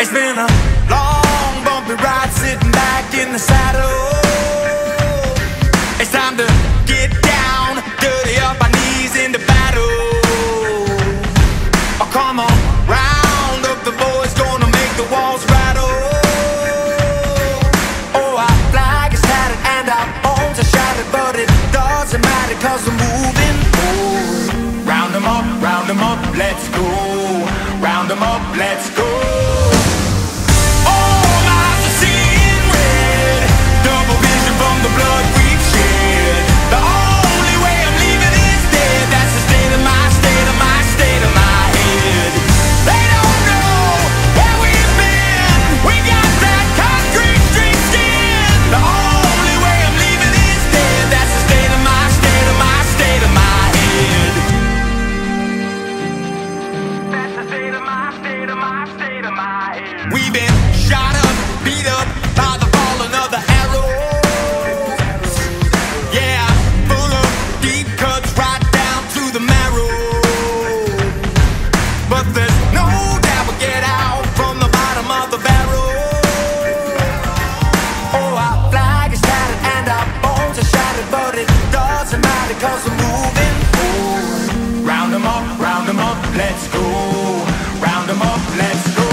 It's been a long, bumpy ride sitting back in the saddle. It's time to get down, dirty up our knees into battle. Oh, come on, round up the boys, gonna make the walls rattle. Oh, our flag is tattered and our bones are shattered, but it doesn't matter 'cause we're moving forward. Round 'em up, let's go. Round 'em up, let's go. We've been shot up, beat up by the falling of the arrows. Yeah, full of deep cuts right down to the marrow. But there's no doubt we'll get out from the bottom of the barrel. Oh, our flag is tattered and our bones are shattered, but it doesn't matter 'cause we're moving forward. Round 'em up, let's go. Round 'em up, let's go.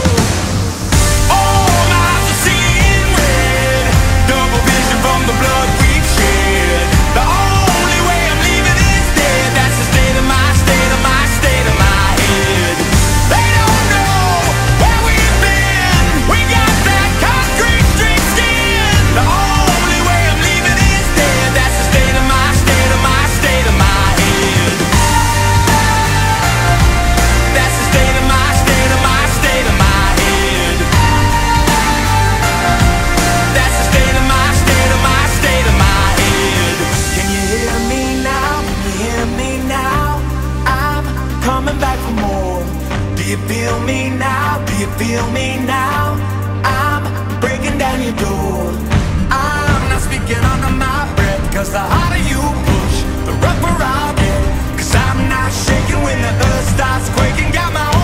Do you feel me now? Do you feel me now? I'm breaking down your door. I'm not speaking under my breath, 'cause the harder you push, the rougher I'll get. 'Cause I'm not shaking when the earth starts quaking. Got my